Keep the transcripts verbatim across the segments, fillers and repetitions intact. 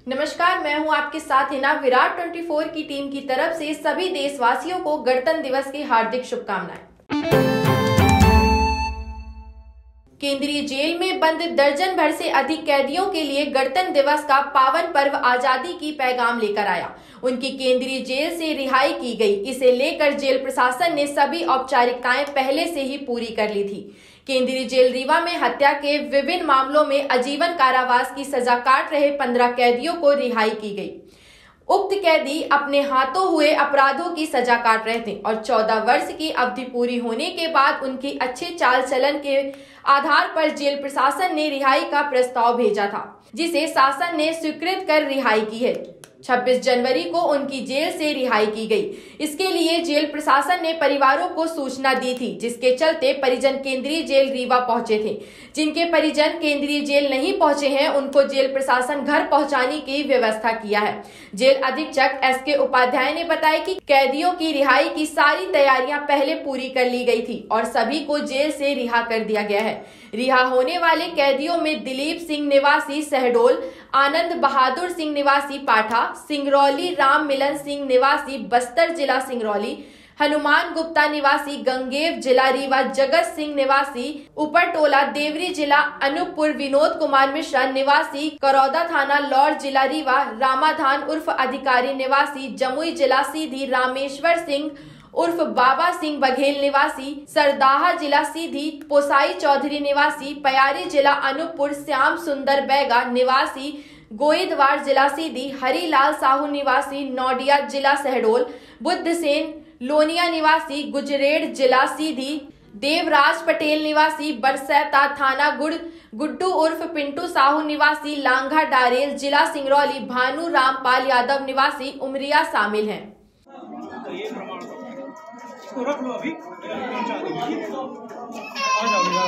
नमस्कार, मैं हूं आपके साथ हिना। विराट चौबीस की टीम की तरफ से सभी देशवासियों को गणतंत्र दिवस की हार्दिक शुभकामनाएं। केंद्रीय जेल में बंद दर्जन भर से अधिक कैदियों के लिए गणतंत्र दिवस का पावन पर्व आजादी की पैगाम लेकर आया। उनकी केंद्रीय जेल से रिहाई की गई। इसे लेकर जेल प्रशासन ने सभी औपचारिकताएं पहले से ही पूरी कर ली थी। केंद्रीय जेल रीवा में हत्या के विभिन्न मामलों में आजीवन कारावास की सजा काट रहे पंद्रह कैदियों को रिहाई की गई। उक्त कैदी अपने हाथों हुए अपराधों की सजा काट रहे थे और चौदह वर्ष की अवधि पूरी होने के बाद उनकी अच्छे चाल चलन के आधार पर जेल प्रशासन ने रिहाई का प्रस्ताव भेजा था, जिसे शासन ने स्वीकृत कर रिहाई की है। छब्बीस जनवरी को उनकी जेल से रिहाई की गई। इसके लिए जेल प्रशासन ने परिवारों को सूचना दी थी, जिसके चलते परिजन केंद्रीय जेल रीवा पहुंचे थे। जिनके परिजन केंद्रीय जेल नहीं पहुंचे हैं, उनको जेल प्रशासन घर पहुंचाने की व्यवस्था किया है। जेल अधीक्षक एस के उपाध्याय ने बताया कि कैदियों की रिहाई की सारी तैयारियां पहले पूरी कर ली गई थी और सभी को जेल से रिहा कर दिया गया है। रिहा होने वाले कैदियों में दिलीप सिंह निवासी शहडोल, आनंद बहादुर सिंह निवासी पाठा, सिंगरौली राम मिलन सिंह निवासी बस्तर जिला सिंगरौली, हनुमान गुप्ता निवासी गंगेव जिला रीवा, जगत सिंह निवासी ऊपरटोला देवरी जिला अनूपपुर, विनोद कुमार मिश्रा निवासी करौदा थाना लौर जिला रीवा, रामाधान उर्फ अधिकारी निवासी जमुई जिला सीधी, रामेश्वर सिंह उर्फ बाबा सिंह बघेल निवासी सरदाहा जिला सीधी, पोसाई चौधरी निवासी पयारी जिला अनूपपुर, श्याम सुंदर बैगा निवासी गोइदवार जिला सीधी, हरिलाल साहू निवासी नौडिया जिला शहडोल, बुद्ध सेन लोनिया निवासी गुजरेड़ जिला सीधी, देवराज पटेल निवासी बरसैता थाना गुड़, गुड्डू उर्फ पिंटू साहू निवासी लांघा डारेल जिला सिंगरौली, भानु रामपाल यादव निवासी उमरिया शामिल हैं। तो रख लो अभी पहुंचा दीजिए। आ जाओ,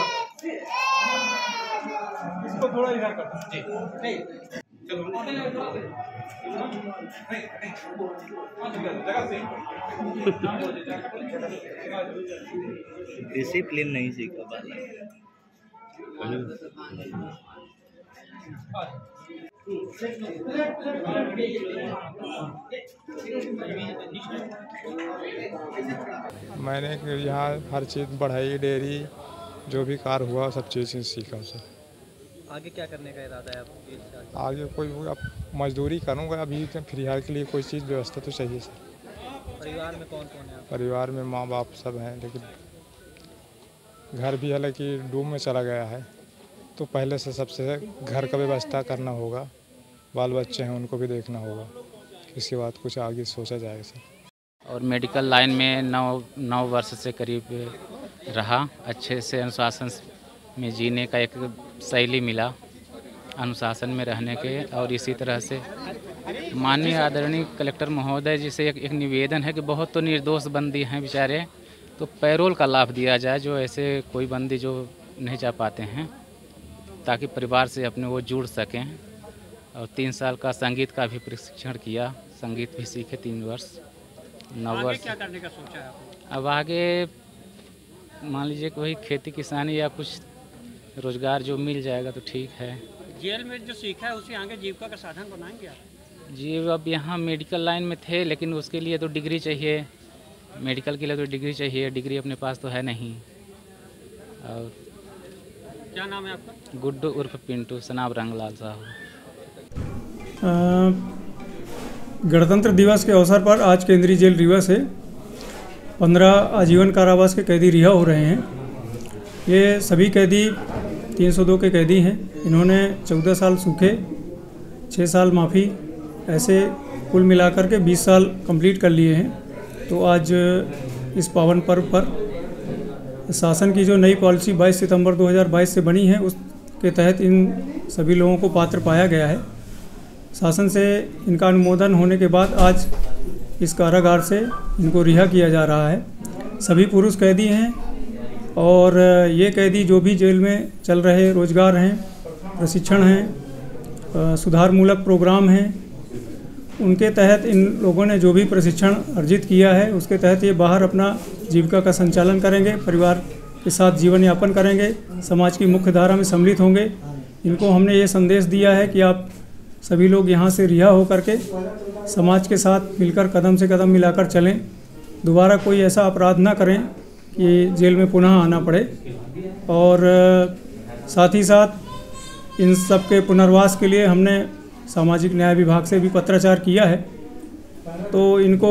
इसको थोड़ा इधर कर दो जी। चलो डिसिप्लिन नहीं सीखा पाला। मैंने यहाँ हर चीज़ बढ़ाई, डेयरी जो भी कार्य हुआ सब चीज़ सीखा उसे। आगे क्या करने का इरादा है आपको? आगे कोई अब मजदूरी करूँगा। अभी फिलहाल के लिए कोई चीज़ व्यवस्था तो चाहिए सर। परिवार में कौन कौन है? परिवार में माँ बाप सब हैं, लेकिन घर भी हालांकि डूब में चला गया है, तो पहले से सबसे घर का व्यवस्था करना होगा। बाल बच्चे हैं, उनको भी देखना होगा। इसके बाद कुछ आगे सोचा जाएगा सर। और मेडिकल लाइन में नौ नौ वर्ष से करीब रहा। अच्छे से अनुशासन में जीने का एक शैली मिला, अनुशासन में रहने के। और इसी तरह से माननीय आदरणीय कलेक्टर महोदय जी से एक, एक निवेदन है कि बहुत तो निर्दोष बंदी हैं बेचारे, तो पैरोल का लाभ दिया जाए, जो ऐसे कोई बंदी जो नहीं जा पाते हैं, ताकि परिवार से अपने वो जुड़ सकें। और तीन साल का संगीत का भी प्रशिक्षण किया, संगीत भी सीखे तीन वर्ष नौ वर्ष। क्या करने का सोचा है आपने? अब आगे मान लीजिए कि वही खेती किसानी या कुछ रोजगार जो मिल जाएगा तो ठीक है। जेल में जो सीखा है उसे आगे जीविका का साधन बनाएंगे आप? जी, अब यहाँ मेडिकल लाइन में थे, लेकिन उसके लिए तो डिग्री चाहिए, मेडिकल के लिए तो डिग्री चाहिए। डिग्री अपने पास तो है नहीं। और क्या नाम है आपका? गुड्डू उर्फ पिंटू, सनाब रंगलाल साहू। गणतंत्र दिवस के अवसर पर आज केंद्रीय जेल रीवा से पंद्रह आजीवन कारावास के कैदी रिहा हो रहे हैं। ये सभी कैदी तीन सौ दो के कैदी हैं। इन्होंने चौदह साल सूखे, छः साल माफ़ी, ऐसे कुल मिलाकर के बीस साल कंप्लीट कर लिए हैं। तो आज इस पावन पर्व पर शासन की जो नई पॉलिसी बाईस सितंबर दो हज़ार बाईस से बनी है, उसके तहत इन सभी लोगों को पात्र पाया गया है। शासन से इनका अनुमोदन होने के बाद आज इस कारागार से इनको रिहा किया जा रहा है। सभी पुरुष कैदी हैं और ये कैदी जो भी जेल में चल रहे रोजगार हैं, प्रशिक्षण हैं, सुधारमूलक प्रोग्राम हैं, उनके तहत इन लोगों ने जो भी प्रशिक्षण अर्जित किया है, उसके तहत ये बाहर अपना जीविका का संचालन करेंगे, परिवार के साथ जीवन यापन करेंगे, समाज की मुख्य धारा में सम्मिलित होंगे। इनको हमने ये संदेश दिया है कि आप सभी लोग यहाँ से रिहा होकर के समाज के साथ मिलकर कदम से कदम मिलाकर चलें, दोबारा कोई ऐसा अपराध ना करें कि जेल में पुनः आना पड़े। और साथ ही साथ इन सब के पुनर्वास के लिए हमने सामाजिक न्याय विभाग से भी पत्राचार किया है, तो इनको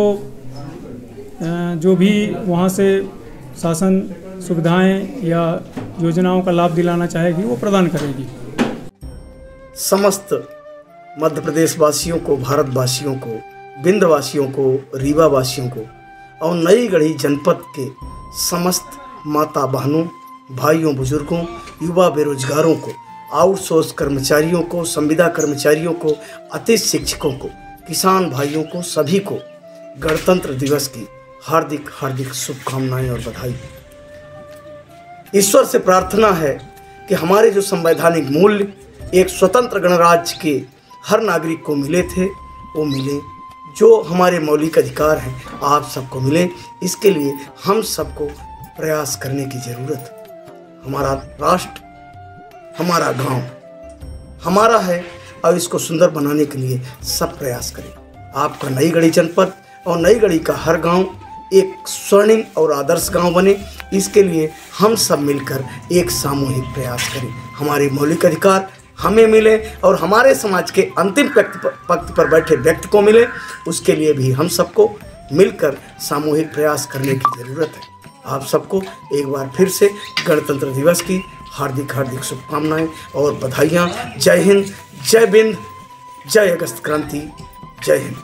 जो भी वहाँ से शासन सुविधाएं या योजनाओं का लाभ दिलाना चाहेगी वो प्रदान करेगी। समस्त मध्य प्रदेश वासियों को, भारतवासियों को, विंध्यवासियों को, रीवा वासियों को और नई गढ़ी जनपद के समस्त माता बहनों, भाइयों, बुजुर्गों, युवा बेरोजगारों को, आउटसोर्स कर्मचारियों को, संविदा कर्मचारियों को, अतिथि शिक्षकों को, किसान भाइयों को, सभी को गणतंत्र दिवस की हार्दिक हार्दिक शुभकामनाएं और बधाई। ईश्वर से प्रार्थना है कि हमारे जो संवैधानिक मूल्य एक स्वतंत्र गणराज्य के हर नागरिक को मिले थे वो मिले, जो हमारे मौलिक अधिकार हैं आप सबको मिले। इसके लिए हम सबको प्रयास करने की ज़रूरत है। हमारा राष्ट्र, हमारा गांव हमारा है और इसको सुंदर बनाने के लिए सब प्रयास करें। आपका नई गढ़ी जनपद और नई गढ़ी का हर गांव एक स्वर्णिम और आदर्श गांव बने, इसके लिए हम सब मिलकर एक सामूहिक प्रयास करें। हमारे मौलिक अधिकार हमें मिले और हमारे समाज के अंतिम पंक्ति पर बैठे व्यक्ति को मिले, उसके लिए भी हम सबको मिलकर सामूहिक प्रयास करने की ज़रूरत है। आप सबको एक बार फिर से गणतंत्र दिवस की हार्दिक हार्दिक शुभकामनाएं और बधाइयाँ। जय हिंद, जय बिंद, जय अगस्त क्रांति, जय हिंद।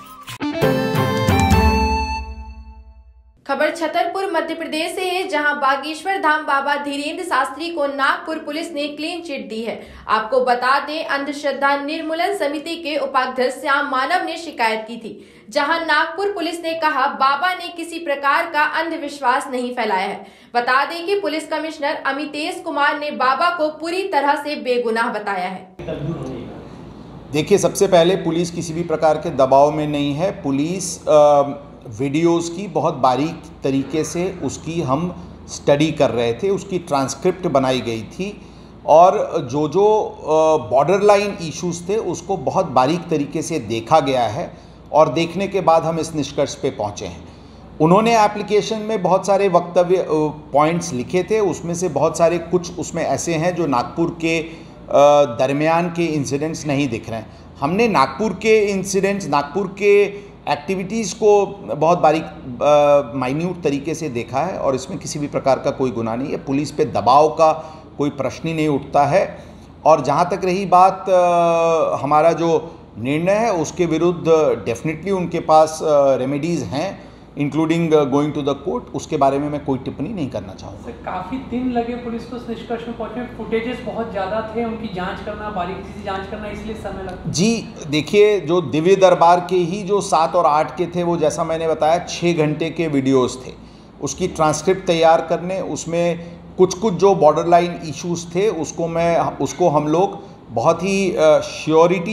खबर छतरपुर मध्य प्रदेश से है, जहां बागेश्वर धाम बाबा धीरेन्द्र शास्त्री को नागपुर पुलिस ने क्लीन चिट दी है। आपको बता दें, अंधश्रद्धा निर्मूलन समिति के उपाध्यक्ष श्याम मानव ने शिकायत की थी, जहां नागपुर पुलिस ने कहा बाबा ने किसी प्रकार का अंधविश्वास नहीं फैलाया है। बता दें कि पुलिस कमिश्नर अमितेश कुमार ने बाबा को पूरी तरह से बेगुनाह बताया है। देखिए, सबसे पहले पुलिस किसी भी प्रकार के दबाव में नहीं है। पुलिस आ, वीडियोस की बहुत बारीक तरीके से उसकी हम स्टडी कर रहे थे, उसकी ट्रांसक्रिप्ट बनाई गई थी और जो जो बॉर्डर लाइन इश्यूज़ थे उसको बहुत बारीक तरीके से देखा गया है और देखने के बाद हम इस निष्कर्ष पे पहुँचे हैं। उन्होंने एप्लीकेशन में बहुत सारे वक्तव्य पॉइंट्स लिखे थे, उसमें से बहुत सारे कुछ उसमें ऐसे हैं जो नागपुर के दरमियान के इंसिडेंट्स नहीं दिख रहे हैं। हमने नागपुर के इंसिडेंट्स, नागपुर के एक्टिविटीज़ को बहुत बारीक माइन्यूट तरीके से देखा है और इसमें किसी भी प्रकार का कोई गुनाह नहीं है। पुलिस पे दबाव का कोई प्रश्न ही नहीं उठता है। और जहाँ तक रही बात आ, हमारा जो निर्णय है उसके विरुद्ध डेफिनेटली उनके पास रेमेडीज़ हैं, including going to the court. उसके बारे में मैं कोई टिप्पणी नहीं करना चाहूँगा। काफ़ी दिन लगे पुलिस को इस निष्कर्ष में पहुँचने, फुटेजेस बहुत ज़्यादा थे, उनकी जांच करना, बारीकी से जांच करना, इसलिए समय लगा। जी देखिए, जो दिव्य दरबार के ही जो सात और आठ के थे वो जैसा मैंने बताया छः घंटे के वीडियोज़ थे, उसकी ट्रांसक्रिप्ट तैयार करने, उसमें कुछ कुछ जो बॉर्डर लाइन इशूज़ थे उसको मैं उसको हम लोग बहुत ही श्योरिटी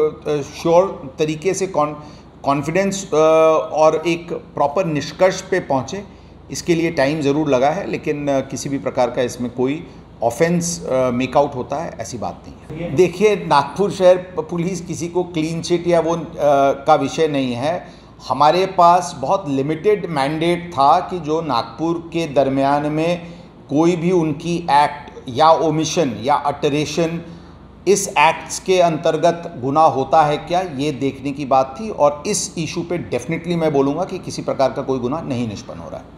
श्योर तरीके से कॉन कॉन्फिडेंस और एक प्रॉपर निष्कर्ष पे पहुँचे। इसके लिए टाइम ज़रूर लगा है, लेकिन किसी भी प्रकार का इसमें कोई ऑफेंस मेकआउट होता है ऐसी बात नहीं है। देखिए, नागपुर शहर पुलिस किसी को क्लीन चिट या वो आ, का विषय नहीं है। हमारे पास बहुत लिमिटेड मैंडेट था कि जो नागपुर के दरमियान में कोई भी उनकी एक्ट या ओमिशन या अटरेशन इस एक्ट्स के अंतर्गत गुनाह होता है क्या, ये देखने की बात थी। और इस इशू पे डेफिनेटली मैं बोलूँगा कि किसी प्रकार का कोई गुनाह नहीं निष्पन्न हो रहा है।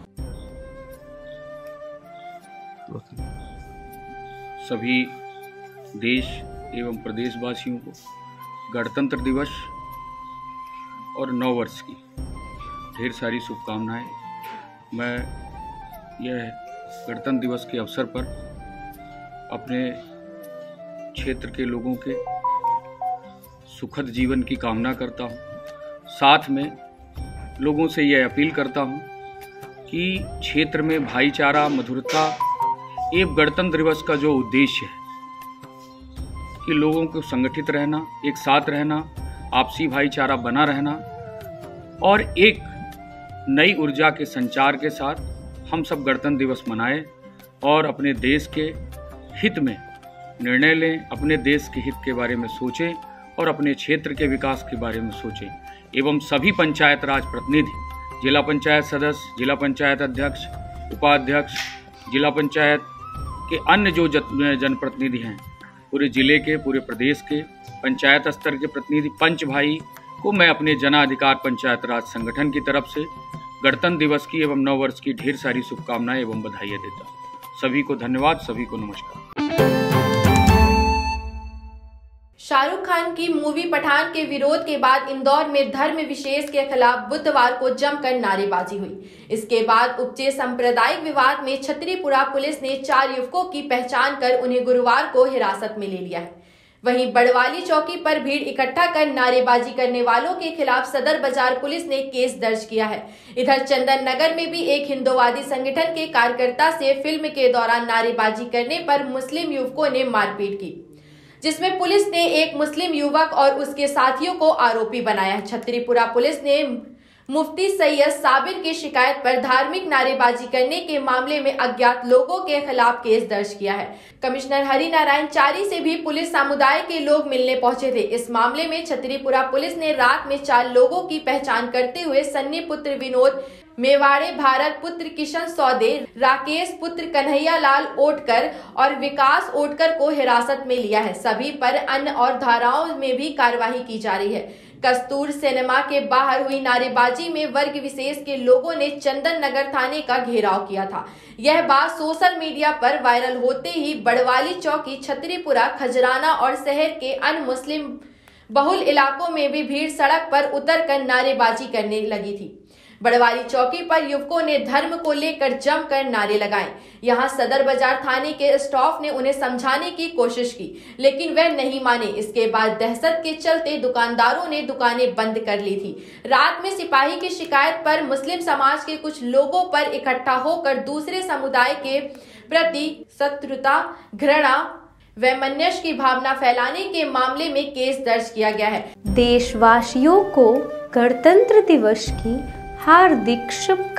सभी देश एवं प्रदेशवासियों को गणतंत्र दिवस और नव वर्ष की ढेर सारी शुभकामनाएं। मैं यह गणतंत्र दिवस के अवसर पर अपने क्षेत्र के लोगों के सुखद जीवन की कामना करता हूं। साथ में लोगों से यह अपील करता हूं कि क्षेत्र में भाईचारा, मधुरता एवं गणतंत्र दिवस का जो उद्देश्य है कि लोगों को संगठित रहना, एक साथ रहना, आपसी भाईचारा बना रहना और एक नई ऊर्जा के संचार के साथ हम सब गणतंत्र दिवस मनाएं और अपने देश के हित में निर्णय लें, अपने देश के हित के बारे में सोचें और अपने क्षेत्र के विकास के बारे में सोचें एवं सभी पंचायत राज प्रतिनिधि, जिला पंचायत सदस्य, जिला पंचायत अध्यक्ष, उपाध्यक्ष, जिला पंचायत के अन्य जो जनप्रतिनिधि हैं, पूरे जिले के, पूरे प्रदेश के पंचायत स्तर के प्रतिनिधि, पंच भाई को मैं अपने जनाधिकार पंचायत राज संगठन की तरफ से गणतंत्र दिवस की एवं नव वर्ष की ढेर सारी शुभकामनाएं एवं बधाइयां देता हूं। सभी को धन्यवाद, सभी को नमस्कार। शाहरुख खान की मूवी पठान के विरोध के बाद इंदौर में धर्म विशेष के खिलाफ बुधवार को जमकर नारेबाजी हुई। इसके बाद उपजे सांप्रदायिक विवाद में छतरीपुरा पुलिस ने चार युवकों की पहचान कर उन्हें गुरुवार को हिरासत में ले लिया है। वहीं बड़वाली चौकी पर भीड़ इकट्ठा कर नारेबाजी करने वालों के खिलाफ सदर बाजार पुलिस ने केस दर्ज किया है। इधर चंदन नगर में भी एक हिंदुवादी संगठन के कार्यकर्ता से फिल्म के दौरान नारेबाजी करने पर मुस्लिम युवकों ने मारपीट की, जिसमें पुलिस ने एक मुस्लिम युवक और उसके साथियों को आरोपी बनाया। छतरीपुरा पुलिस ने मुफ्ती सैयद साबिर की शिकायत पर धार्मिक नारेबाजी करने के मामले में अज्ञात लोगों के खिलाफ केस दर्ज किया है। कमिश्नर हरि नारायण चारी से भी पुलिस समुदाय के लोग मिलने पहुंचे थे। इस मामले में छतरीपुरा पुलिस ने रात में चार लोगों की पहचान करते हुए सन्नी पुत्र विनोद, मेवाड़े भारत पुत्र किशन सौदे, राकेश पुत्र कन्हैया लाल ओटकर और विकास ओटकर को हिरासत में लिया है। सभी पर अन्य और धाराओं में भी कार्रवाई की जा रही है। कस्तूर सिनेमा के बाहर हुई नारेबाजी में वर्ग विशेष के लोगों ने चंदन नगर थाने का घेराव किया था। यह बात सोशल मीडिया पर वायरल होते ही बड़वाली चौकी, छतरीपुरा, खजराना और शहर के अन्य मुस्लिम बहुल इलाकों में भी भीड़ सड़क पर उतरकर नारेबाजी करने लगी थी। बड़वाली चौकी पर युवकों ने धर्म को लेकर जमकर नारे लगाए। यहां सदर बाजार थाने के स्टाफ ने उन्हें समझाने की कोशिश की, लेकिन वह नहीं माने। इसके बाद दहशत के चलते दुकानदारों ने दुकानें बंद कर ली थी। रात में सिपाही की शिकायत पर मुस्लिम समाज के कुछ लोगों पर इकट्ठा होकर दूसरे समुदाय के प्रति शत्रुता, घृणा व मन्यस की भावना फैलाने के मामले में केस दर्ज किया गया है। देशवासियों को गणतंत्र दिवस की हार्दिक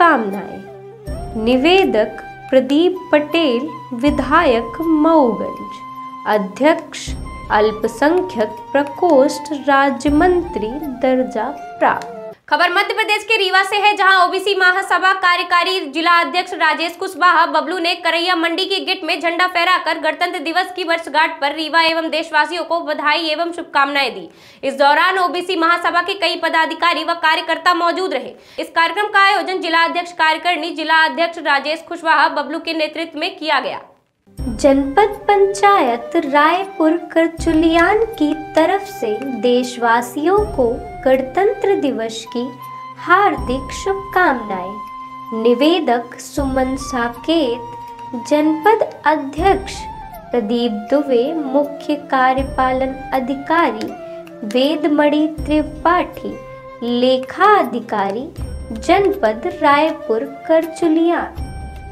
शुभकामनाएं। निवेदक प्रदीप पटेल, विधायक मऊगंज, अध्यक्ष अल्पसंख्यक प्रकोष्ठ, राज्य मंत्री दर्जा प्राप्त। खबर मध्य प्रदेश के रीवा से है, जहां ओबीसी महासभा कार्यकारी जिला अध्यक्ष राजेश कुशवाहा बबलू ने करैया मंडी के गेट में झंडा फहराकर गणतंत्र दिवस की वर्षगांठ पर रीवा एवं देशवासियों को बधाई एवं शुभकामनाएं दी। इस दौरान ओबीसी महासभा के कई पदाधिकारी व कार्यकर्ता मौजूद रहे। इस कार्यक्रम का आयोजन जिला अध्यक्ष कार्यकारिणी जिला अध्यक्ष राजेश कुशवाहा बबलू के नेतृत्व में किया गया। जनपद पंचायत रायपुर करचुलियान की तरफ से देशवासियों को गणतंत्र दिवस की हार्दिक शुभकामनाएं। निवेदक सुमन साकेत, जनपद अध्यक्ष प्रदीप दुबे, मुख्य कार्यपालन अधिकारी वेदमणि त्रिपाठी, लेखा अधिकारी जनपद रायपुर करचुलियान।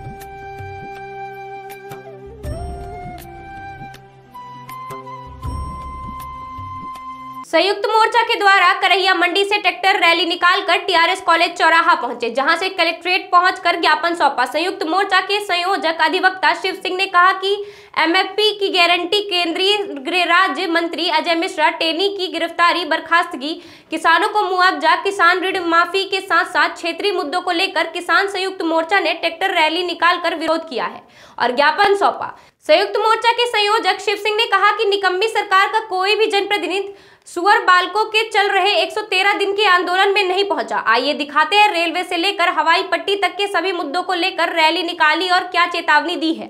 संयुक्त मोर्चा के द्वारा करैया मंडी से ट्रैक्टर रैली निकालकर टीआरएस कॉलेज चौराहा पहुंचे, जहां से कलेक्ट्रेट पहुंचकर ज्ञापन सौंपा। संयुक्त मोर्चा के संयोजक अधिवक्ता शिव सिंह ने कहा कि एमएफपी की गारंटी, केंद्रीय गृह राज्य मंत्री अजय मिश्रा टेनी की गिरफ्तारी, बर्खास्तगी, किसानों को मुआवजा, किसान ऋण माफी के साथ साथ क्षेत्रीय मुद्दों को लेकर किसान संयुक्त मोर्चा ने ट्रैक्टर रैली निकालकर विरोध किया है और ज्ञापन सौंपा। संयुक्त मोर्चा के संयोजक शिव सिंह ने कहा कि निकम्मी सरकार का कोई भी जनप्रतिनिधि सुअर बालकों के चल रहे एक सौ तेरह दिन के आंदोलन में नहीं पहुंचा। आइए दिखाते हैं रेलवे से लेकर हवाई पट्टी तक के सभी मुद्दों को लेकर रैली निकाली और क्या चेतावनी दी है।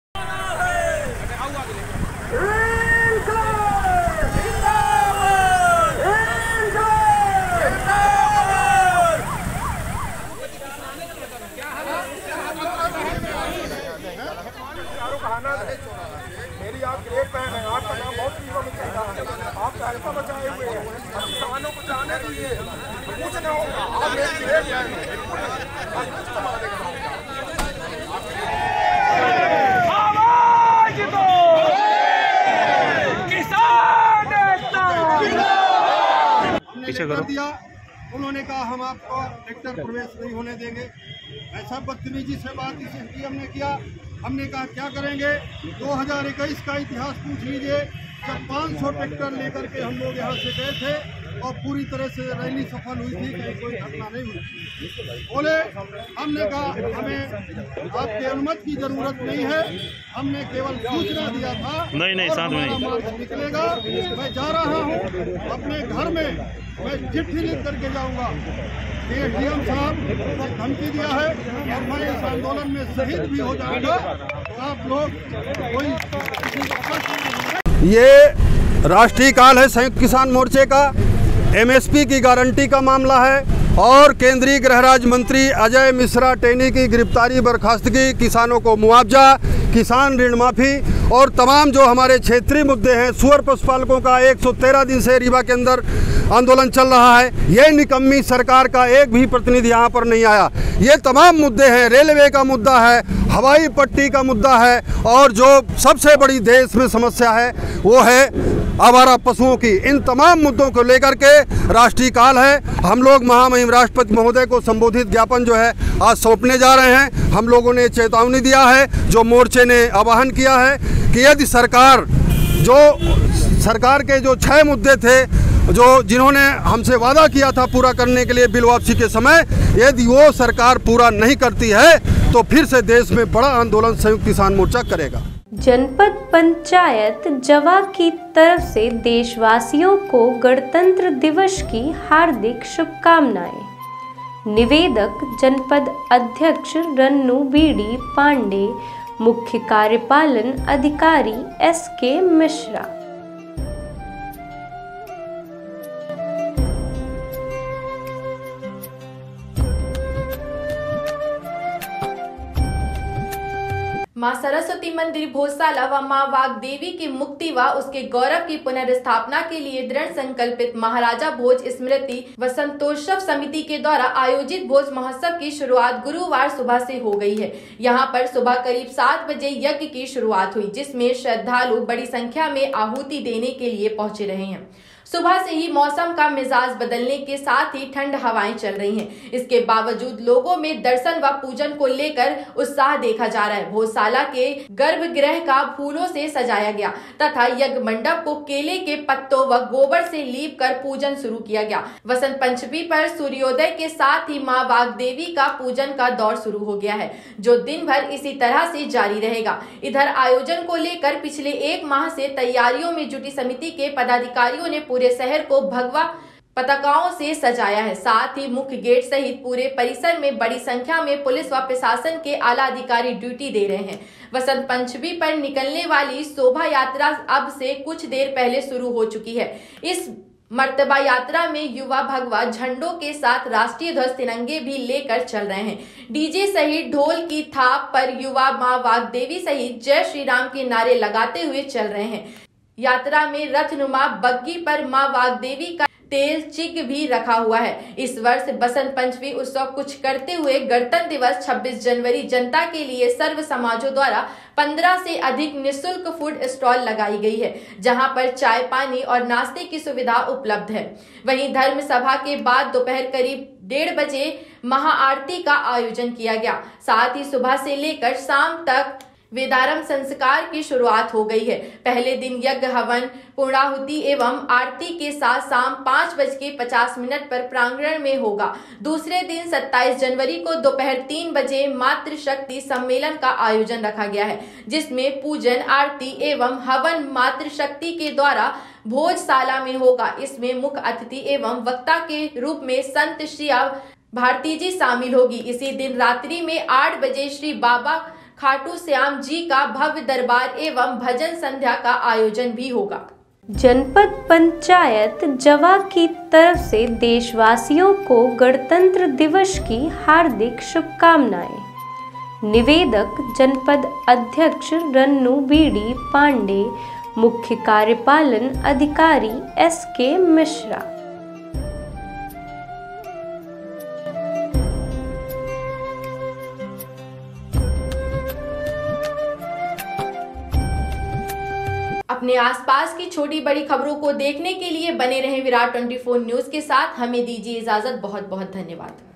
मेरी आप ग्रेट फैन है, आपका नाम बहुत टीवी में चल रहा है, आप सहरसा बचाए हुए हैं, किसानों को जाने दीजिए, कुछ ना होगा, आप मेरी ग्रेट फैन हैं, कुछ कमा देगा। आवाज दो किसान पीछे कर दिया। उन्होंने कहा हम आपको ट्रैक्टर प्रवेश नहीं होने देंगे। ऐसा बदतमीजी से बात इस एसडीएम ने किया। हमने कहा क्या करेंगे, दो हज़ार इक्कीस का इतिहास पूछ लीजिए, जब पाँच सौ ट्रैक्टर लेकर के हम लोग यहाँ से गए थे और पूरी तरह से रैली सफल हुई थी, कहीं कोई घटना नहीं हुई। बोले हमने कहा हमें आपके अनुमति की जरूरत नहीं है, हमने केवल सूचना दिया था। नहीं नहीं साथ में मार्च निकलेगा, मैं जा रहा हूँ अपने घर में, मैं चिट्ठी लिख करके जाऊँगा। डीएम साहब को धमकी दिया है और मैं इस आंदोलन में शहीद भी हो जाऊंगा। आप लोग कोई ये राष्ट्रीय काल है संयुक्त किसान मोर्चे का, एमएसपी की गारंटी का मामला है और केंद्रीय गृह राज्य मंत्री अजय मिश्रा टेनी की गिरफ्तारी, बर्खास्तगी, किसानों को मुआवजा, किसान ऋण माफ़ी और तमाम जो हमारे क्षेत्रीय मुद्दे हैं। सुअर पशुपालकों का एक सौ तेरह दिन से रीवा के अंदर आंदोलन चल रहा है, ये निकम्मी सरकार का एक भी प्रतिनिधि यहाँ पर नहीं आया। ये तमाम मुद्दे हैं, रेलवे का मुद्दा है, हवाई पट्टी का मुद्दा है और जो सबसे बड़ी देश में समस्या है वो है आवारा पशुओं की। इन तमाम मुद्दों को लेकर के राष्ट्रीय काल है। हम लोग महामहिम राष्ट्रपति महोदय को संबोधित ज्ञापन जो है आज सौंपने जा रहे हैं। हम लोगों ने चेतावनी दिया है, जो मोर्चे ने आह्वान किया है कि यदि सरकार जो सरकार के जो छह मुद्दे थे जो जिन्होंने हमसे वादा किया था पूरा करने के लिए बिल वापसी के समय, यदि वो सरकार पूरा नहीं करती है तो फिर से देश में बड़ा आंदोलन संयुक्त किसान मोर्चा करेगा। जनपद पंचायत जवा की तरफ से देशवासियों को गणतंत्र दिवस की हार्दिक शुभकामनाएं। निवेदक जनपद अध्यक्ष रन्नू बीडी पांडे, मुख्य कार्यपालन अधिकारी एस के मिश्रा। मां सरस्वती मंदिर भोजशाला व मां वाग्देवी की मुक्ति व उसके गौरव की पुनर्स्थापना के लिए दृढ़ संकल्पित महाराजा भोज स्मृति व संतोषव समिति के द्वारा आयोजित भोज महोत्सव की शुरुआत गुरुवार सुबह से हो गई है। यहां पर सुबह करीब सात बजे यज्ञ की शुरुआत हुई, जिसमें श्रद्धालु बड़ी संख्या में आहुति देने के लिए पहुंचे रहे हैं। सुबह से ही मौसम का मिजाज बदलने के साथ ही ठंड हवाएं चल रही हैं। इसके बावजूद लोगों में दर्शन व पूजन को लेकर उत्साह देखा जा रहा है। भोजशाला के गर्भगृह का फूलों से सजाया गया तथा यज्ञ मंडप को केले के पत्तों व गोबर से लीप कर पूजन शुरू किया गया। वसंत पंचमी पर सूर्योदय के साथ ही मां वाग्देवी का पूजन का दौर शुरू हो गया है, जो दिन भर इसी तरह से जारी रहेगा। इधर आयोजन को लेकर पिछले एक माह से तैयारियों में जुटी समिति के पदाधिकारियों ने पूरे शहर को भगवा पताकाओं से सजाया है। साथ ही मुख्य गेट सहित पूरे परिसर में बड़ी संख्या में पुलिस व प्रशासन के आला अधिकारी ड्यूटी दे रहे हैं। वसंत पंचमी पर निकलने वाली शोभा यात्रा अब से कुछ देर पहले शुरू हो चुकी है। इस मर्तबा यात्रा में युवा भगवा झंडों के साथ राष्ट्रीय ध्वज तिरंगे भी लेकर चल रहे हैं। डीजे सहित ढोल की थाप पर युवा मां वाग्देवी सहित जय श्री राम के नारे लगाते हुए चल रहे हैं। यात्रा में रथनुमा बग्गी पर मां वाग्देवी का तेल चिग भी रखा हुआ है। इस वर्ष बसंत पंचमी उत्सव कुछ करते हुए गणतंत्र दिवस छब्बीस जनवरी जनता के लिए सर्व समाजों द्वारा पंद्रह से अधिक निःशुल्क फूड स्टॉल लगाई गई है, जहां पर चाय पानी और नाश्ते की सुविधा उपलब्ध है। वहीं धर्म सभा के बाद दोपहर करीब डेढ़ बजे महाआरती का आयोजन किया गया। साथ ही सुबह से लेकर शाम तक वेदारंभ संस्कार की शुरुआत हो गई है। पहले दिन यज्ञ हवन पूर्णाहुति एवं आरती के साथ शाम पाँच बज के पचास मिनट पर प्रांगण में होगा। दूसरे दिन सत्ताईस जनवरी को दोपहर तीन बजे मातृशक्ति सम्मेलन का आयोजन रखा गया है, जिसमें पूजन आरती एवं हवन मातृशक्ति के द्वारा भोजशाला में होगा। इसमें मुख्य अतिथि एवं वक्ता के रूप में संत श्री भारती जी शामिल होगी। इसी दिन रात्रि में आठ बजे श्री बाबा खाटू श्याम जी का भव्य दरबार एवं भजन संध्या का आयोजन भी होगा। जनपद पंचायत जवा की तरफ से देशवासियों को गणतंत्र दिवस की हार्दिक शुभकामनाएं। निवेदक जनपद अध्यक्ष रन्नू बीडी पांडे, मुख्य कार्यपालन अधिकारी एस के मिश्रा। अपने आसपास की छोटी बड़ी खबरों को देखने के लिए बने रहें विराट चौबीस न्यूज के साथ। हमें दीजिए इजाजत। बहुत बहुत धन्यवाद।